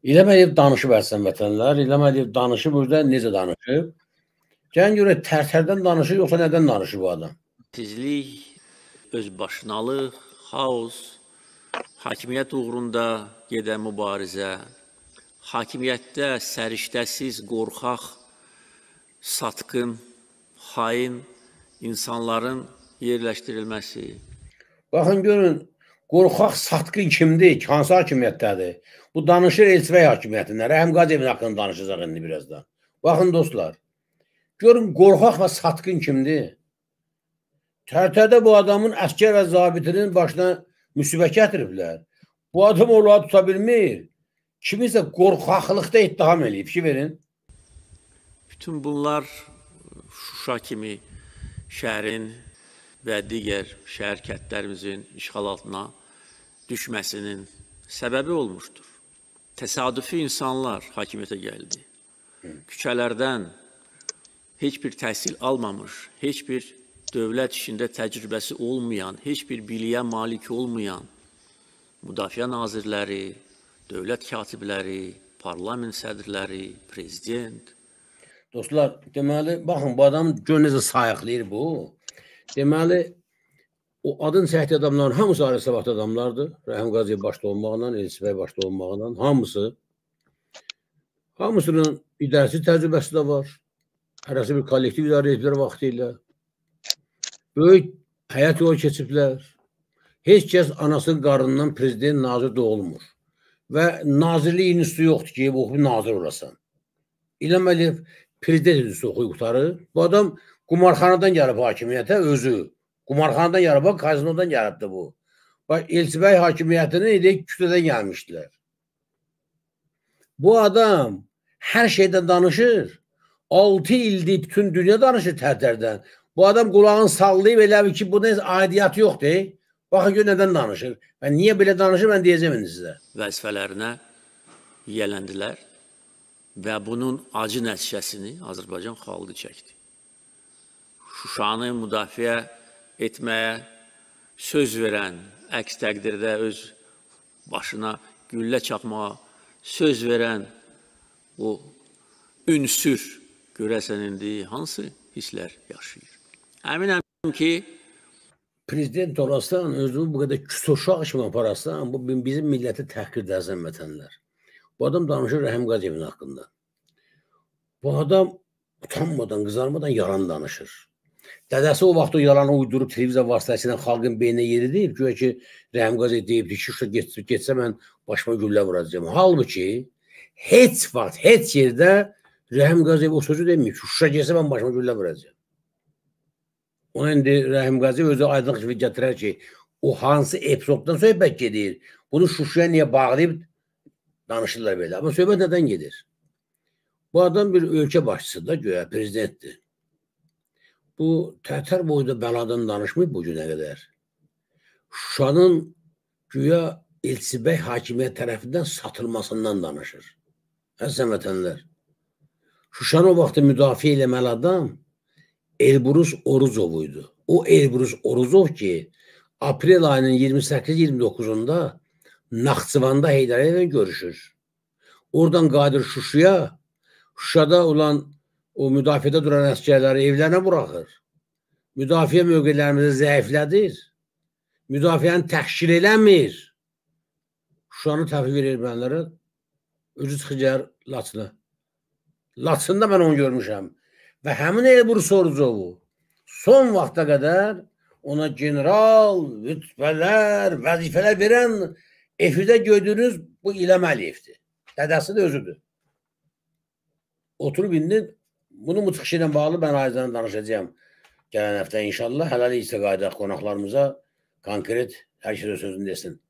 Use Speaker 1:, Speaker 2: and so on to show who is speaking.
Speaker 1: İlham Əliyev danışıb əslən vətənlər. İlham Əliyev danışıb, burada necə danışıb? Gəlin görə tərtərdən danışır, yoxsa nədən danışır bu adam?
Speaker 2: Tizlik, özbaşınalıq, xaos, hakimiyyət uğrunda gedən mübarizə, hakimiyyətdə səriştəsiz, qorxaq, satqın, xain insanların yerləşdirilməsi.
Speaker 1: Baxın, görün, qorxaq satqın kimdir? Hansı hakimiyyətdədir? Bu danışır Elçibəy hakimiyyətində. Rəhim Qacıyevin haqqında danışacaq indi birazdan. Baxın dostlar, görün qorxaq və satqın kimdir? Tərtərdə bu adamın əskər və zabitinin başına müsibət gətiriblər. Bu adam onları tuta bilmir. Kimisə qorxaqlıqda ittiham eləyib. Fikir verin.
Speaker 2: Bütün bunlar Şuşa kimi şəhərin və digər şəhər kəndlərimizin işğal altına düşməsinin səbəbi olmuşdur. Təsadüfi insanlar hakimiyyətə gəldi. Küçələrdən heç bir təhsil almamış, heç bir dövlət işində təcrübəsi olmayan, heç bir biliyə malik olmayan müdafiə nazirləri, dövlət katibləri, parlament sədrləri, prezident.
Speaker 1: Dostlar, deməli, baxın, bu adam gör necə sayıqlayır bu. Deməli, o adın səhti adamların hamısı ayrı savadlı adamlardır. Rəhim Qaziyev başda olmaqla, Elçibəy başda olmaqla, hamısı. Hamısının idarəsi təcrübəsi də var. Hərəsi bir kollektiv idarə ediblər vaxtı ilə. Böyük həyat yolu keçiblər. Heç kəs anasının qarnından prezident, nazir doğulmur. Və nazirlik institutu yoxdur ki, oxuyub nazir olasan. İlham Əliyev prezident institutu oxuyub qutarır. Bu adam qumarxanadan gəlib hakimiyyətə özü. Qumarxanadan gəlib, kazinodan gəlibdir bu. Bax, Elçibəy hakimiyyətini edək kütlədən gəlmişdilər. Bu adam hər şeydən danışır. 6 ildir bütün dünya danışır tərtərdən. Bu adam qulağını sallayıb elə ki, bunun aidiyyatı yoxdur. Baxın ki, nədən danışır. Və niyə belə danışır, mən deyəcəm indi sizə.
Speaker 2: Vəzifələrinə yiyələndilər və bunun acı nəticəsini Azərbaycan xalqı çəkdi. Şuşanı müdafiə etməyə söz verən, əks təqdirdə öz başına güllə çaxmağa söz verən o ünsür görəsən indi hansı hisslər yaşayır? Əminəm ki,
Speaker 1: prezident olasan, özünü bu qədər küsoşaq kimi aparasan, bu bizim milləti təhqir edəsən vətənlər. Bu adam danışır Rəhim Qacıyevin haqqında. Bu adam utanmadan, qızarmadan yalan danışır. Dədəsi o vaxt o yalanı uydurub televiziya vasitəsilə xalqın beyninə yeridib. Güya ki, Rəhim Qaziyev deyibdir ki, Şuşa getsə mən başıma güllə vuracağım. Halbuki, heç vaxt, heç yerdə Rəhim Qaziyev o sözü deməyib ki, Şuşa getsə mən başıma güllə vuracağım. Ona indi Rəhim Qaziyev özü aydınlıq kimi gətirər ki, o hansı epizoddan söhbət gedir. Bunu Şuşaya niyə bağlayıb danışırlar belə. Amma söhbət nədən gedir? Bu adam bir ölkə başçısıdır, güya prezidentdir. Bu tərtər boyda bəladan danışmayıb bu günə qədər. Şuşanın güya Elçibəy hakimiyyət tərəfindən satılmasından danışır. Əzizən vətənlər, Şuşanı o vaxtı müdafiə eləməli adam Elbrus Oruzovuydu. O Elbrus Oruzov ki, aprel ayının 28-29-unda Naxçıvanda Heydər Əliyevlə görüşür. Oradan qayıdır Şuşaya, Şuşada olan o müdafiədə duran əskərləri evlərinə buraxır. Müdafiə mövqelərimizi zəiflədir. Müdafiəni təşkil eləmir. Şuşanı təhvil verir mənlərə. Özü çıxacaq Laçına. Laçında mən onu görmüşəm. Və həmin Elbrus Oruzovu son vaxta qədər ona general, rütbələr, vəzifələr verən efidə gördüyünüz bu İlham Əliyevdir. Dədəsi də özüdür. Oturub indi bunu Mutxışı ilə bağlı mən aydın danışacağım gələn həftə inşallah. Hələlik isə qayıdaq qonaqlarımıza konkret hər şeyə sözünü desin.